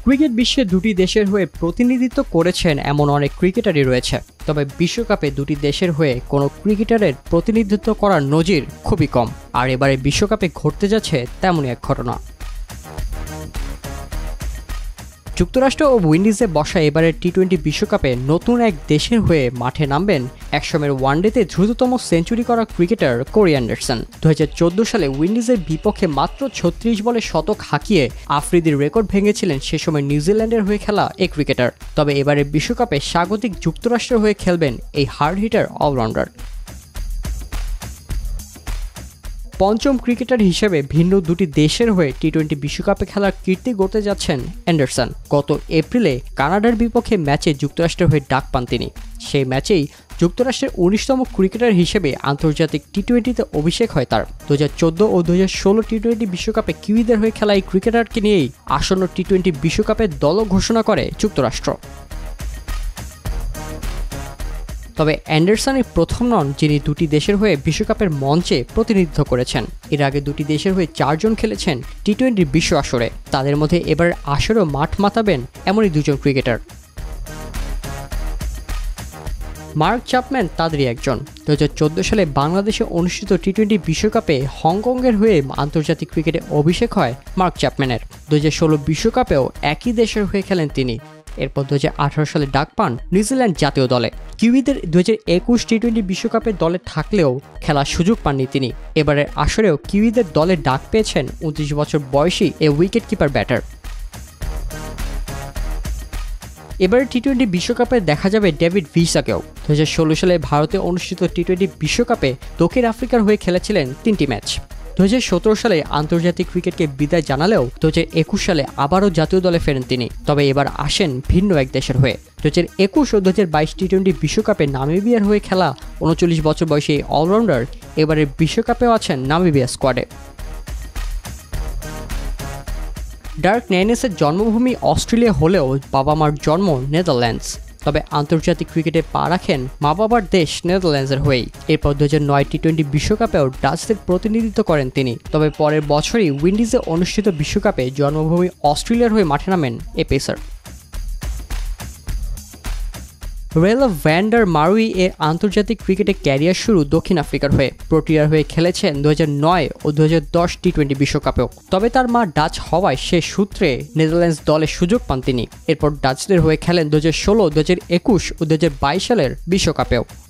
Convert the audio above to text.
Cricket বিশ্বে দুটি দেশের হয়ে প্রতিনিধিত্ব করেছেন এমন অনেক ক্রিকেটারই রয়েছে, তবে বিশ্বকাপে দুটি দেশের হয়ে কোনো ক্রিকেটারের প্রতিনিধিত্ব করার নজির খুবই কম। আর এবারে বিশ্বকাপে ঘটতে যাচ্ছে তেমনই এক ঘটনা। যুক্তরাষ্ট্র ও উইন্ডিজে বসা এবারের টি-20 বিশ্বকাপে নতুন এক দেশের হয়ে মাঠে নামবেন একসময়ের ওয়ানডেতে দ্রুততম সেঞ্চুরি করা ক্রিকেটার কোরি অ্যান্ডারসন। 2014 সালে উইন্ডিজের বিপক্ষে মাত্র 36 বলে শতক হাঁকিয়ে আফ্রিদির রেকর্ড ভেঙেছিলেন সে সময় নিউজিল্যান্ডের হয়ে খেলা এই ক্রিকেটার। তবে এবারের বিশ্বকাপে স্বাগতিক যুক্তরাষ্ট্রের হয়ে খেলবেন এই হার্ড হিটার অলরাউন্ডার। পঞ্চম ক্রিকেটার হিসেবে ভিন্ন দুটি দেশের হয়ে টি-20 বিশ্বকাপে খেলার কীর্তি গড়তে যাচ্ছেন অ্যান্ডারসন। গত এপ্রিলে কানাডার বিপক্ষে ম্যাচে যুক্তরাষ্ট্রের হয়ে ডাক পান তিনি। সেই ম্যাচেই যুক্তরাষ্ট্রের 19তম ক্রিকেটার হিসেবে আন্তর্জাতিক টি-20তে অভিষেক হয় তার। 2014 ও 2016 টি-20 বিশ্বকাপে কিউইদের হয়ে খেলা এই ক্রিকেটারকে নিয়েই আসন্ন টি-20 বিশ্বকাপের দলও ঘোষণা করে যুক্তরাষ্ট্র। তবে অ্যান্ডারসনই প্রথম নন যিনি দুটি দেশের হয়ে বিশ্বকাপের মঞ্চে প্রতিনিধিত্ব করেছেন। এর আগে দুটি দেশের হয়ে 4 জন খেলেছেন টি-20 বিশ্ব আসরে। তাদের মধ্যে এবার আসরেও মাঠ মাতাবেন এমনই দুজন ক্রিকেটার। মার্ক চ্যাপম্যান তাদেরই একজন। 2014 সালে বাংলাদেশে অনুষ্ঠিত টি-20 বিশ্বকাপে হংকংয়ের হয়ে আন্তর্জাতিক ক্রিকেটে অভিষেক হয় মার্ক চ্যাপম্যানের। 2016 বিশ্বকাপেও একই দেশের হয়ে খেলেন তিনি। এরপর 2018 সালে ডাক পান নিউজিল্যান্ড জাতীয় দলে। কিউইদের 2021 টি-20 বিশ্বকাপে দলে থাকলেও খেলার সুযোগ পাননি তিনি। এবারের আসরেও কিউইদের দলে ডাক পেয়েছেন 29 বছর বয়সী এই উইকেট কিপার ব্যাটার। এবারে টি-20 বিশ্বকাপে দেখা যাবে ডেভিড ভিসাকেও। 2016 সালে ভারতে অনুষ্ঠিত টি-20 বিশ্বকাপে দক্ষিণ আফ্রিকার হয়ে খেলেছিলেন 3টি ম্যাচ। 2017 সালে আন্তর্জাতিক ক্রিকেটকে বিদায় জানালেও 2021 সালে আবারও জাতীয় দলে ফেরেন তিনি। তবে এবার আসেন ভিন্ন এক দেশের হয়ে। 2021 ও 2022 টি-20 বিশ্বকাপে নামিবিয়ার হয়ে খেলা 39 বছর বয়সী অলরাউন্ডার এবারের বিশ্বকাপেও আছেন নামিবিয়া স্কোয়াডে। ডার্ক ন্যানেসের জন্মভূমি অস্ট্রেলিয়া হলেও বাবা মার জন্ম নেদারল্যান্ডস। তবে আন্তর্জাতিক ক্রিকেটে পা রাখেন মা বাবার দেশ নেদারল্যান্ডসের হয়েই। এরপর 2009 টি-20 বিশ্বকাপেও ডাচদের প্রতিনিধিত্ব করেন তিনি। তবে পরের বছরই উইন্ডিজে অনুষ্ঠিত বিশ্বকাপে জন্মভূমি অস্ট্রেলিয়ার হয়ে মাঠে নামেন এ pacer. Roelof van der Merwe এর আন্তর্জাতিক ক্রিকেটে ক্যারিয়ার শুরু দক্ষিণ আফ্রিকার হয়ে। প্রোটিয়ার হয়ে খেলেছেন 2009 ও 2010 টি-20 বিশ্বকাপেও। তবে তার মা ডাচ হওয়ায় সে সূত্রে নেদারল্যান্ডস দলে সুযোগ পান তিনি। এরপর ডাচদের হয়ে খেলেন 2016, 2021 ও 2022 সালের বিশ্বকাপেও।